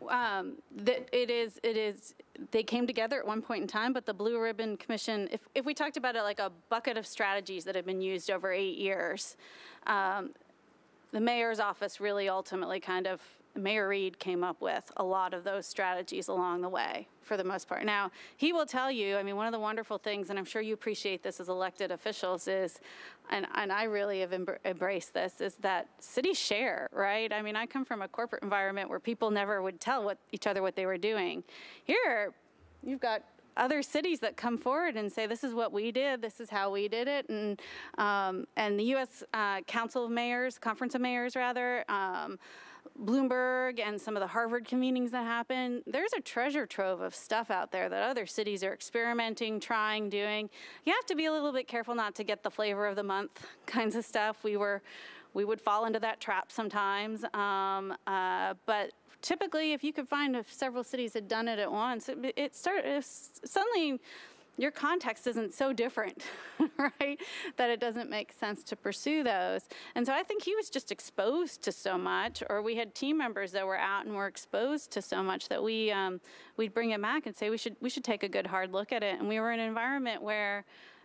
they came together at one point in time, but the Blue Ribbon Commission, if we talked about it like a bucket of strategies that have been used over 8 years, the mayor's office really ultimately Mayor Reed came up with a lot of those strategies along the way, for the most part. Now, he will tell you, I mean, one of the wonderful things, and I'm sure you appreciate this as elected officials, is, and I really have embraced this, is that cities share, right? I mean, I come from a corporate environment where people never would tell each other what they were doing. Here, you've got other cities that come forward and say, this is what we did, this is how we did it, and the U.S. Council of Mayors, Conference of Mayors, rather, Bloomberg and some of the Harvard convenings that happen, there's a treasure trove of stuff out there that other cities are experimenting, trying, doing. You have to be a little bit careful not to get the flavor of the month kinds of stuff. We would fall into that trap sometimes, but typically, if you could find if several cities had done it at once, suddenly your context isn't so different, right, that it doesn't make sense to pursue those. And so I think he was just exposed to so much, or we had team members that were out and were exposed to so much that we'd bring it back and say we should take a good hard look at it. And we were in an environment where,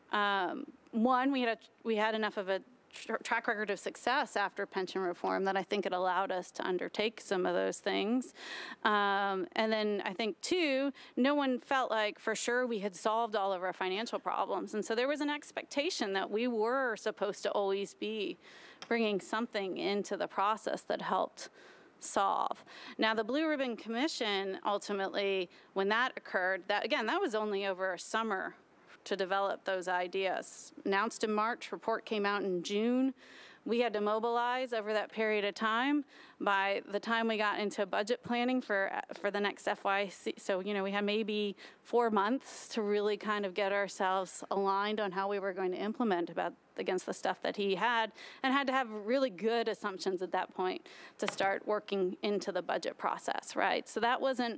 one, we had enough of a track record of success after pension reform that I think it allowed us to undertake some of those things. And then I think, two, no one felt like for sure we had solved all of our financial problems. And so there was an expectation that we were supposed to always be bringing something into the process that helped solve. Now, the Blue Ribbon Commission, ultimately, when that occurred, that was only over a summer to develop those ideas. Announced in March, report came out in June. We had to mobilize over that period of time. By the time we got into budget planning for the next FYC, so we had maybe 4 months to really kind of get ourselves aligned on how we were going to implement against the stuff that he had, and had to have really good assumptions at that point to start working into the budget process, right? So that was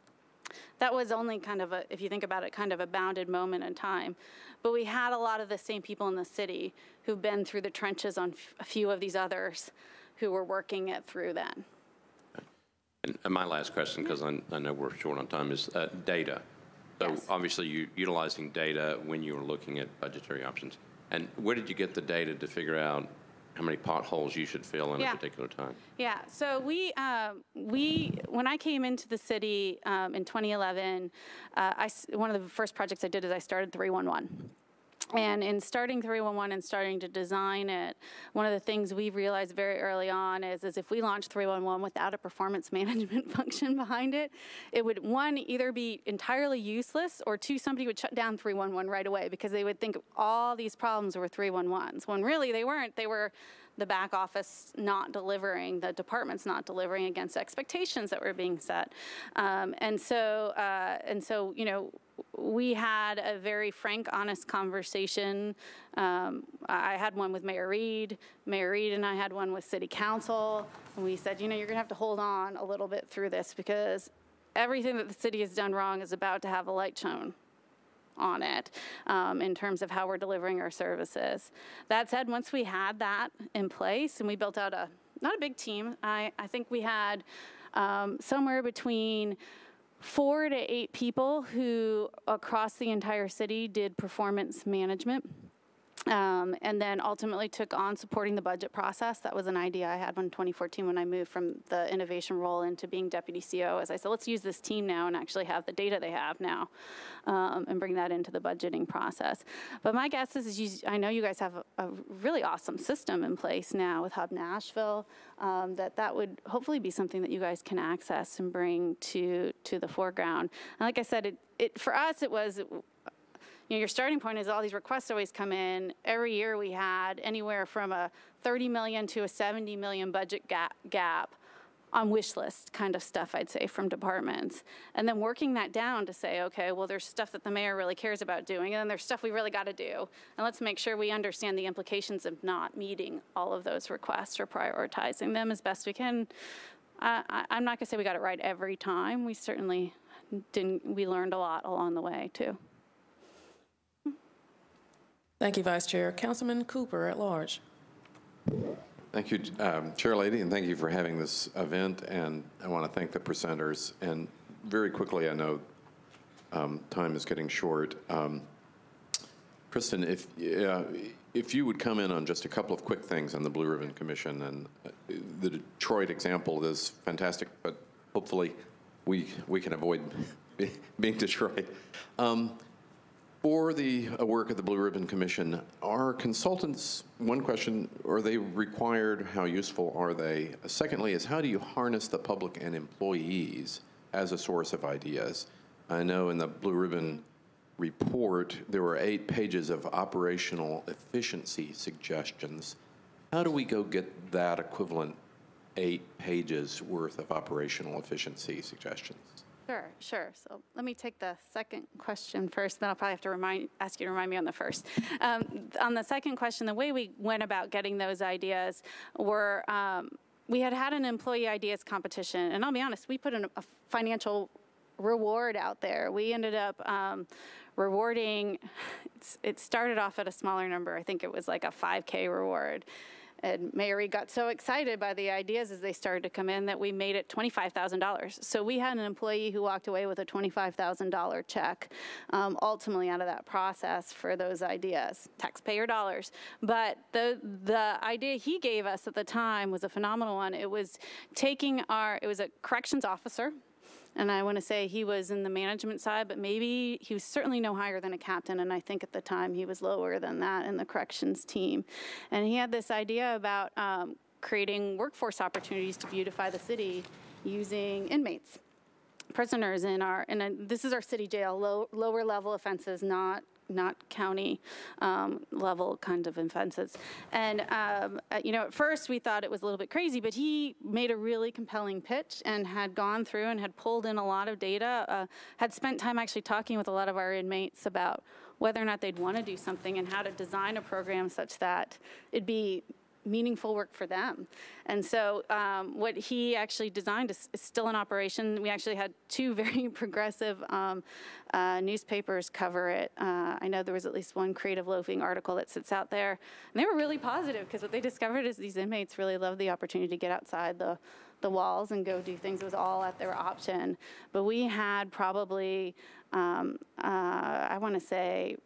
only kind of if you think about it, kind of a bounded moment in time. But we had a lot of the same people in the city who've been through the trenches on a few of these others who were working it through then.
And my last question, because I know we're short on time, is data. So
Yes.
obviously you're utilizing data when you were looking at budgetary options. And where did you get the data to figure out how many potholes you should fill in a particular time?
Yeah, so when I came into the city in 2011, one of the first projects I did is I started 311. And in starting 311 and starting to design it, one of the things we realized very early on is if we launched 311 without a performance management function behind it, it would, one, either be entirely useless, or two, somebody would shut down 311 right away because they would think all these problems were 311s, when really they weren't. They were the back office not delivering, the departments not delivering against expectations that were being set. And so, you know, we had a very frank, honest conversation. I had one with Mayor Reed. Mayor Reed and I had one with City Council. And we said, you know, you're going to have to hold on a little bit through this, because everything that the city has done wrong is about to have a light shown on it in terms of how we're delivering our services. That said, once we had that in place and we built out not a big team, I think we had somewhere between 4 to 8 people who across the entire city did performance management. And then ultimately took on supporting the budget process. That was an idea I had in 2014 when I moved from the innovation role into being deputy CO. As I said, let's use this team now and actually have the data they have now and bring that into the budgeting process. But my guess is I know you guys have a really awesome system in place now with Hub Nashville, that would hopefully be something that you guys can access and bring to the foreground. And like I said, for us, it was, you know, your starting point is all these requests always come in. Every year we had anywhere from a 30 million to a 70 million budget gap on wish list kind of stuff, I'd say, from departments. And then working that down to say, okay, well, there's stuff that the mayor really cares about doing, and then there's stuff we really got to do. And let's make sure we understand the implications of not meeting all of those requests or prioritizing them as best we can. I'm not going to say we got it right every time. We certainly didn't. We learned a lot along the way, too.
Thank you, Vice Chair. Councilman Cooper at large.
Thank you, Chair Lady, and thank you for having this event. And I want to thank the presenters. And very quickly, I know time is getting short. Kristen, if you would come in on just a couple of quick things on the Blue Ribbon Commission, and the Detroit example is fantastic, but hopefully we can avoid being Detroit. For the work of the Blue Ribbon Commission, are consultants, one question, are they required? How useful are they? Secondly is, how do you harness the public and employees as a source of ideas? I know in the Blue Ribbon report, there were 8 pages of operational efficiency suggestions. How do we go get that equivalent 8 pages worth of operational efficiency suggestions?
Sure. So let me take the second question first, then I'll probably have to ask you to remind me on the first. On the second question, the way we went about getting those ideas were, we had an employee ideas competition, and I'll be honest, we put in a financial reward out there. We ended up rewarding, it started off at a smaller number. I think it was like a 5K reward. And Mayor Reed got so excited by the ideas as they started to come in that we made it $25,000. So we had an employee who walked away with a $25,000 check, ultimately out of that process for those ideas, taxpayer dollars. But the idea he gave us at the time was a phenomenal one. It was it was a corrections officer. And I want to say he was in the management side, but maybe he was certainly no higher than a captain. And I think at the time he was lower than that in the corrections team. And he had this idea about creating workforce opportunities to beautify the city using inmates, prisoners this is our city jail, lower level offenses, not county level kind of offenses. And, you know, at first we thought it was a little bit crazy, but he made a really compelling pitch and had gone through and had pulled in a lot of data, had spent time actually talking with a lot of our inmates about whether or not they'd want to do something and how to design a program such that it'd be meaningful work for them. And so what he actually designed is still in operation. We actually had 2 very progressive newspapers cover it. I know there was at least one Creative Loafing article that sits out there. And they were really positive because what they discovered is these inmates really love the opportunity to get outside the walls and go do things. It was all at their option. But we had probably, I want to say,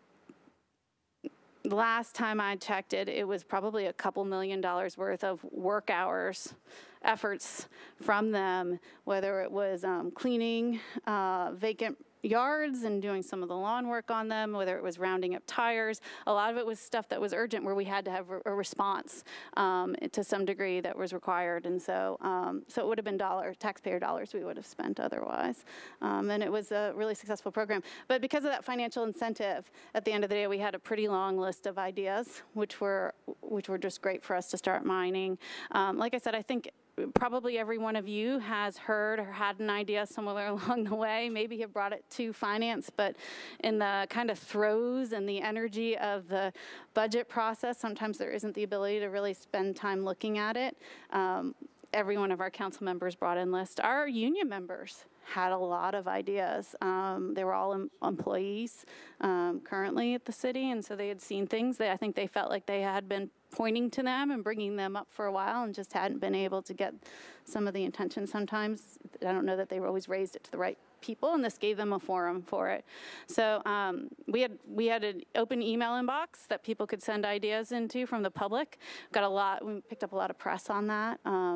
the last time I checked it was probably a couple $1 million worth of work hours, efforts from them, whether it was cleaning vacant yards and doing some of the lawn work on them, whether it was rounding up tires. A lot of it was stuff that was urgent where we had to have a response to some degree that was required. And so so it would have been taxpayer dollars we would have spent otherwise. And it was a really successful program. But because of that financial incentive, at the end of the day, we had a pretty long list of ideas, which were just great for us to start mining. Like I said, I think probably every one of you has heard or had an idea somewhere along the way, maybe have brought it to finance, but in the kind of throes and the energy of the budget process, sometimes there isn't the ability to really spend time looking at it. Every one of our council members brought in lists. Our union members had a lot of ideas. They were all employees currently at the city, and so they had seen things that I think they felt like they had been pointing to them and bringing them up for a while and just hadn't been able to get some of the attention sometimes. I don't know that they were always raised it to the right people, and this gave them a forum for it. So we had an open email inbox that people could send ideas into from the public. We picked up a lot of press on that.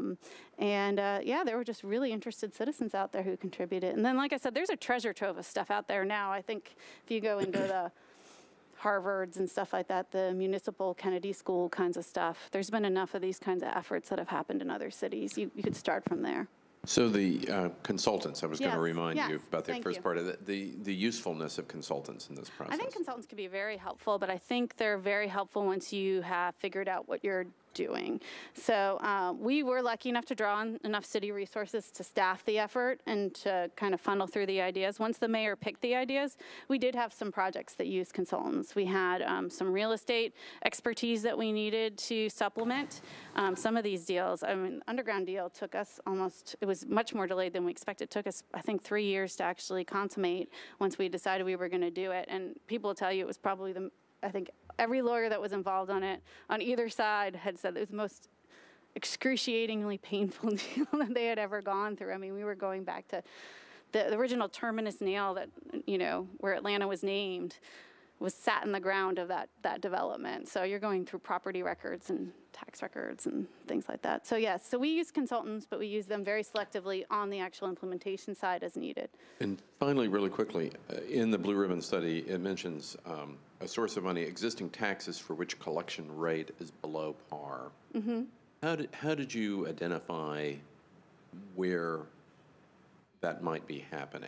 Yeah, there were just really interested citizens out there who contributed. And then, like I said, there's a treasure trove of stuff out there now. I think if you go into the Harvards and stuff like that, the municipal Kennedy School kinds of stuff, there's been enough of these kinds of efforts that have happened in other cities. You could start from there.
So the consultants, I was going to remind
yes,
you about the
thank
first
you.
part of it, the usefulness of consultants in this process.
I think consultants can be very helpful, but I think they're very helpful once you have figured out what you're doing. So we were lucky enough to draw on enough city resources to staff the effort and to kind of funnel through the ideas. Once the mayor picked the ideas, we did have some projects that used consultants. We had some real estate expertise that we needed to supplement some of these deals. I mean, underground deal took us it was much more delayed than we expected. It took us, I think, 3 years to actually consummate once we decided we were going to do it. And people will tell you it was probably I think every lawyer that was involved on it, on either side, had said it was the most excruciatingly painful deal that they had ever gone through. I mean, we were going back to the original terminus nail that, where Atlanta was named, was sat in the ground of that development. So you're going through property records and tax records and things like that. So yes, so we use consultants, but we use them very selectively on the actual implementation side as needed.
And finally, really quickly, in the Blue Ribbon study, it mentions a source of money, existing taxes for which collection rate is below par. Mm-hmm. How did you identify where that might be happening?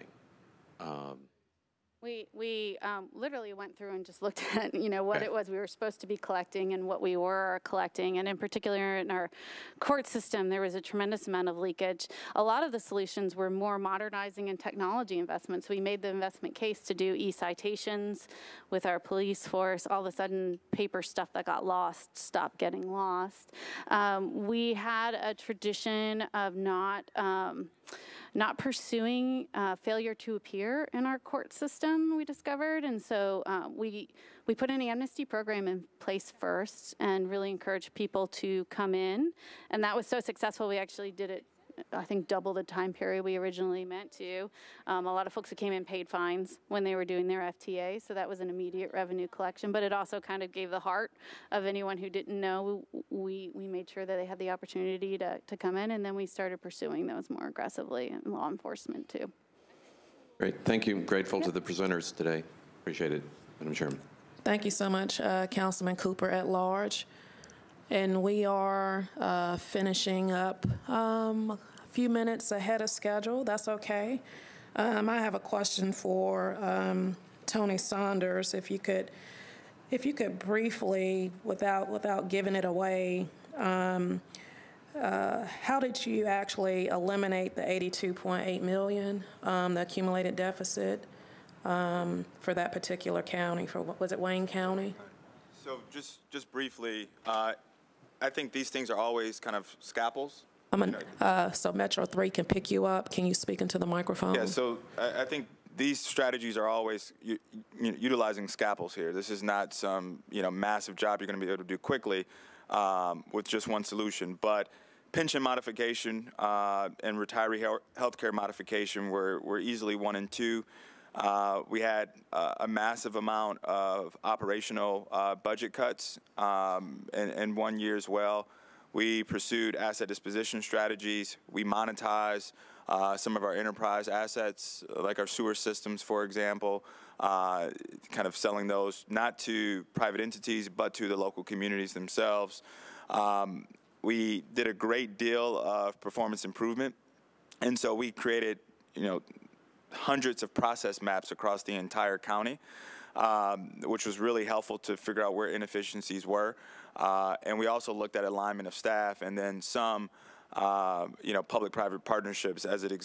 We literally went through and just looked at, what it was we were supposed to be collecting and what we were collecting. And in particular, in our court system, there was a tremendous amount of leakage. A lot of the solutions were more modernizing and technology investments. We made the investment case to do e-citations with our police force. All of a sudden, paper stuff that got lost stopped getting lost. We had a tradition of not pursuing failure to appear in our court system, we discovered. And so we put an amnesty program in place first and really encouraged people to come in. And that was so successful, we actually did it, I think, double the time period we originally meant to. A lot of folks who came in paid fines when they were doing their FTA, so that was an immediate revenue collection. But it also kind of gave the heart of anyone who didn't know. We made sure that they had the opportunity to come in, and then we started pursuing those more aggressively in law enforcement too.
Great. Thank you. Grateful to the presenters today. Appreciate it, Madam Chairman.
Thank you so much, Councilman Cooper at large. And we are finishing up a few minutes ahead of schedule. That's okay. I have a question for Tony Saunders. If you could briefly, without giving it away, how did you actually eliminate the $82.8 million, the accumulated deficit for that particular county? Was it Wayne County?
So just briefly, I think these things are always kind of scalpels.
So Metro 3 can pick you up. Can you speak into the microphone?
Yeah, so I think these strategies are always utilizing scalpels here. This is not some massive job you're going to be able to do quickly with just one solution. But pension modification and retiree health care modification were easily 1 and 2. We had a massive amount of operational budget cuts in 1 year as well. We pursued asset disposition strategies. We monetized some of our enterprise assets, like our sewer systems, for example, kind of selling those not to private entities, but to the local communities themselves. We did a great deal of performance improvement, and so we created, hundreds of process maps across the entire county, which was really helpful to figure out where inefficiencies were. And we also looked at alignment of staff, and then some, public-private partnerships as it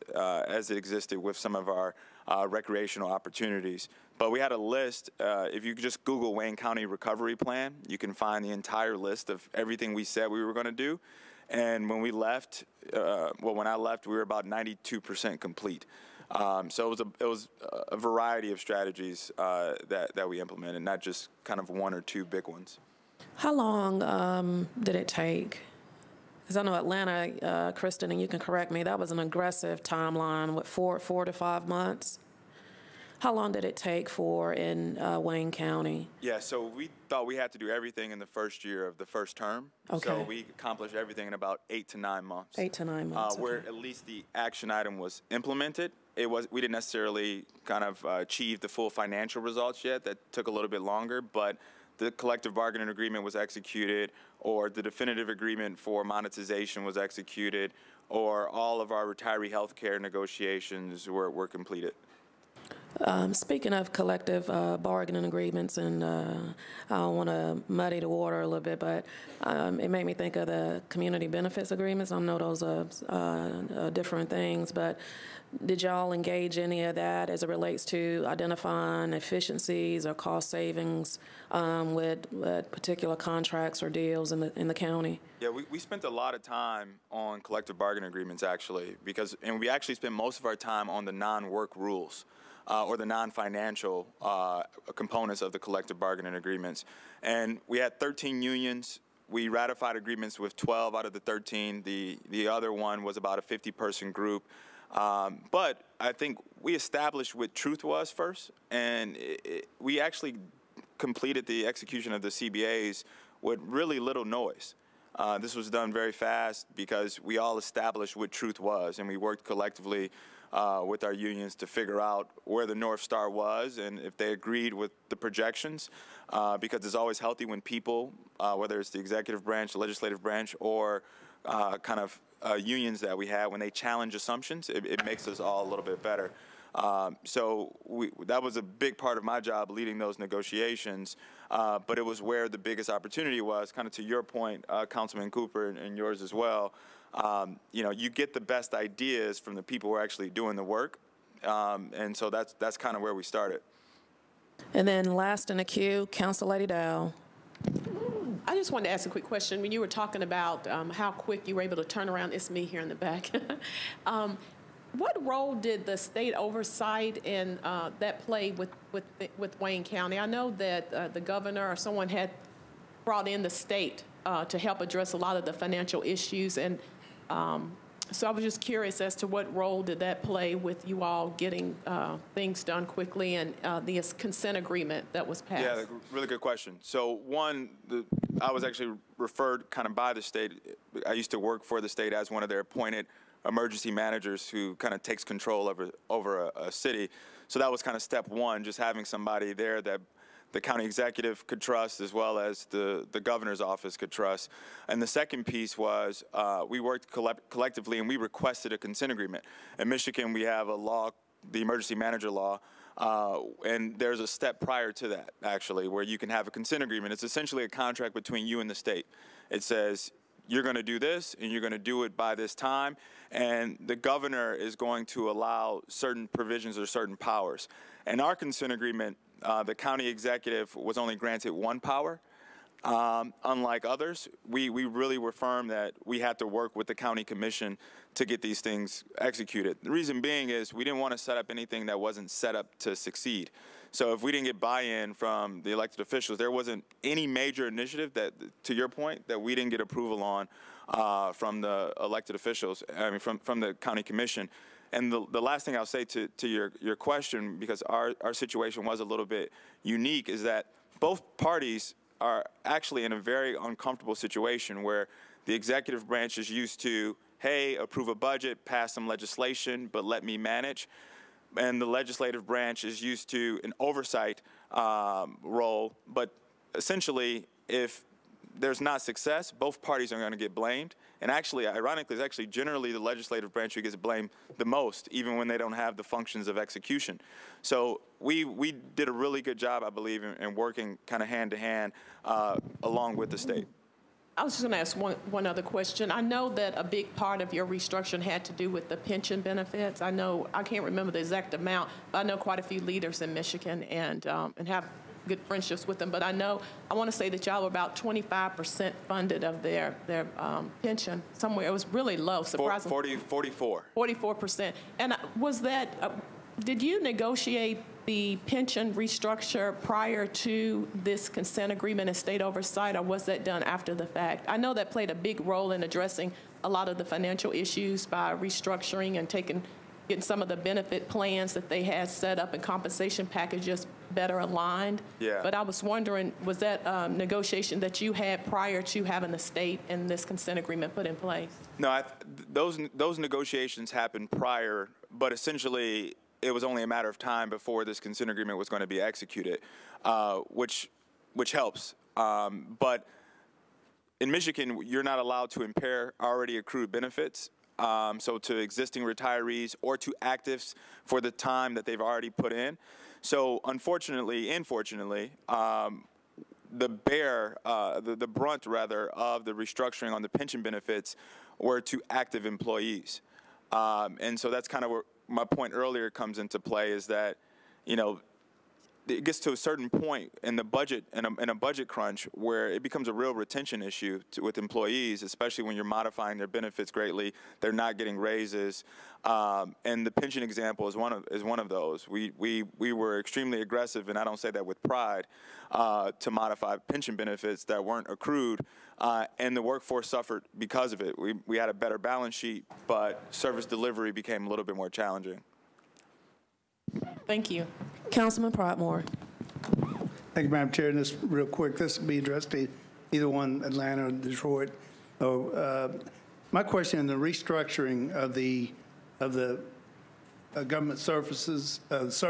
existed with some of our recreational opportunities. But we had a list. If you just Google Wayne County Recovery Plan, you can find the entire list of everything we said we were going to do. And when we left, when I left, we were about 92% complete. So it was a variety of strategies that we implemented, not just kind of one or two big ones.
How long did it take? Because I know Atlanta, Kristen, and you can correct me, that was an aggressive timeline, what, 4 to 5 months? How long did it take in Wayne County?
Yeah, so we thought we had to do everything in the first year of the first term.
Okay.
So we accomplished everything in about 8 to 9 months.
8 to 9 months.
Where at least the action item was implemented. We didn't necessarily kind of achieve the full financial results yet. That took a little bit longer, but the collective bargaining agreement was executed, or the definitive agreement for monetization was executed, or all of our retiree health care negotiations were completed.
Speaking of collective bargaining agreements, and I don't want to muddy the water a little bit, but it made me think of the community benefits agreements. I know those are different things, but did y'all engage any of that as it relates to identifying efficiencies or cost savings with particular contracts or deals in the county?
Yeah, we spent a lot of time on collective bargaining agreements, actually, and we actually spent most of our time on the non-work rules. Or the non-financial components of the collective bargaining agreements. And we had 13 unions. We ratified agreements with 12 out of the 13. The other one was about a 50-person group. But I think we established what truth was first, and we actually completed the execution of the CBAs with really little noise. This was done very fast because we all established what truth was, and we worked collectively with our unions to figure out where the North Star was and if they agreed with the projections, because it's always healthy when people, whether it's the executive branch, the legislative branch, or unions that we have, when they challenge assumptions, it makes us all a little bit better. So that was a big part of my job, leading those negotiations, but it was where the biggest opportunity was, kind of to your point, Councilman Cooper, and yours as well. You get the best ideas from the people who are actually doing the work, and so that's kind of where we started.
And then last in the queue, Council Lady Dow.
I just wanted to ask a quick question. When you were talking about how quick you were able to turn around, it's me here in the back. What role did the state oversight in that play with Wayne County? I know that the governor or someone had brought in the state to help address a lot of the financial issues, and so I was just curious as to what role did that play with you all getting things done quickly and the consent agreement that was passed?
Yeah, really good question. So one, I was actually referred kind of by the state. I used to work for the state as one of their appointed emergency managers who kind of takes control over a city. So that was kind of step one, just having somebody there that the county executive could trust, as well as the governor's office could trust. And the second piece was we worked collectively, and we requested a consent agreement. In Michigan, we have a law, the emergency manager law, and there's a step prior to that, actually, where you can have a consent agreement. It's essentially a contract between you and the state. It says, you're going to do this, and you're going to do it by this time, and the governor is going to allow certain provisions or certain powers. In our consent agreement, the county executive was only granted one power. Unlike others, we really were firm that we had to work with the county commission to get these things executed. The reason being is we didn't want to set up anything that wasn't set up to succeed. So if we didn't get buy-in from the elected officials, there wasn't any major initiative that, to your point, that we didn't get approval on from the elected officials, from the county commission. And the last thing I'll say to your question, because our situation was a little bit unique, is that both parties are actually in a very uncomfortable situation where The executive branch is used to, hey, approve a budget, pass some legislation, but let me manage. And the legislative branch is used to an oversight role, but essentially, if there's not success, both parties are going to get blamed. And actually, ironically, it's actually generally the legislative branch who gets blamed the most, even when they don't have the functions of execution. So we did a really good job, I believe, in working kind of hand to hand along with the state.
I was just going to ask one other question. I know that a big part of your restructuring had to do with the pension benefits. I can't remember the exact amount, but I know quite a few leaders in Michigan and have good friendships with them. But I want to say that y'all were about 25% funded of their pension. Somewhere it was really low, surprisingly.
44.
44%. And was that, did you negotiate the pension restructure prior to this consent agreement and state oversight, or was that done after the fact? I know that played a big role in addressing a lot of the financial issues by restructuring and getting some of the benefit plans that they had set up and compensation packages better aligned.
Yeah.
But I was wondering, was that negotiation that you had prior to having the state and this consent agreement put in place?
No, those negotiations happened prior, but essentially it was only a matter of time before this consent agreement was going to be executed, which helps. But in Michigan, you're not allowed to impair already accrued benefits. So to existing retirees or to actives for the time that they've already put in. So unfortunately and fortunately, the brunt rather of the restructuring on the pension benefits were to active employees. And so that's kind of where my point earlier comes into play, is that, it gets to a certain point in the budget, in a budget crunch, where it becomes a real retention issue with employees, especially when you're modifying their benefits greatly. They're not getting raises, and the pension example is one of those. We were extremely aggressive, and I don't say that with pride, to modify pension benefits that weren't accrued, and the workforce suffered because of it. We had a better balance sheet, but service delivery became a little bit more challenging.
Thank you.
Councilman Prodmore.
Thank you, Madam Chair. And this real quick, this will be addressed to either one, Atlanta or Detroit. My question on the restructuring of the government services,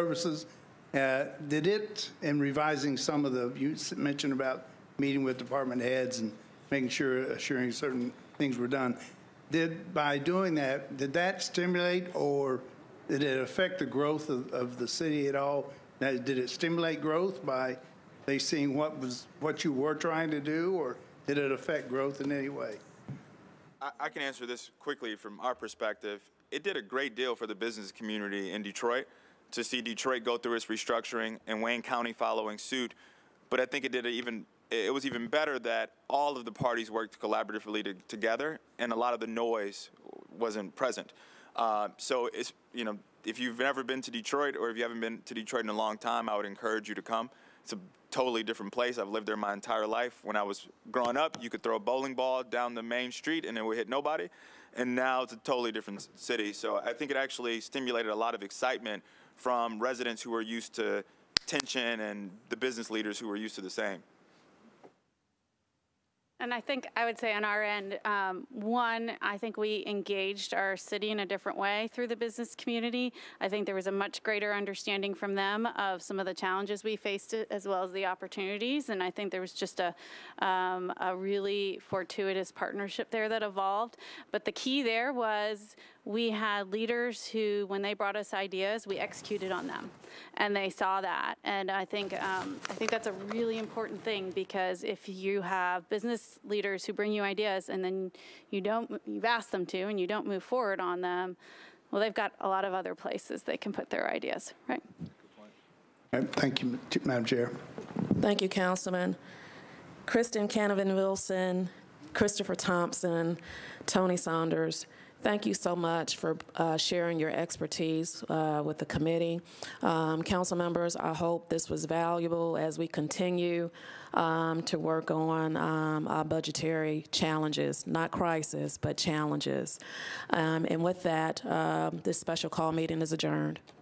did it, in revising some of you mentioned about meeting with department heads and making sure, assuring certain things were done, by doing that, did that stimulate or did it affect the growth of the city at all? Now, did it stimulate growth by they seeing what you were trying to do, or did it affect growth in any way?
I can answer this quickly from our perspective. It did a great deal for the business community in Detroit to see Detroit go through its restructuring and Wayne County following suit. But I think it was even better that all of the parties worked collaboratively together, and a lot of the noise wasn't present. So it's, if you've never been to Detroit, or if you haven't been to Detroit in a long time, I would encourage you to come. It's a totally different place. I've lived there my entire life. When I was growing up, you could throw a bowling ball down the main street and it would hit nobody. And now it's a totally different city. So I think it actually stimulated a lot of excitement from residents who are used to tension and the business leaders who are used to the same.
And I think I would say on our end, one, I think we engaged our city in a different way through the business community. I think there was a much greater understanding from them of some of the challenges we faced as well as the opportunities. And I think there was just a really fortuitous partnership there that evolved. But the key there was we had leaders who, when they brought us ideas, we executed on them, and they saw that. And I think that's a really important thing, because if you have business leaders who bring you ideas and then you've asked them to, and you don't move forward on them, well, they've got a lot of other places they can put their ideas, right?
Thank you, Madam Chair.
Thank you, Councilman. Kristen Canavan-Wilson, Christopher Thompson, Tony Saunders, thank you so much for sharing your expertise with the committee. Council members, I hope this was valuable as we continue to work on our budgetary challenges, not crisis, but challenges. And with that, this special call meeting is adjourned.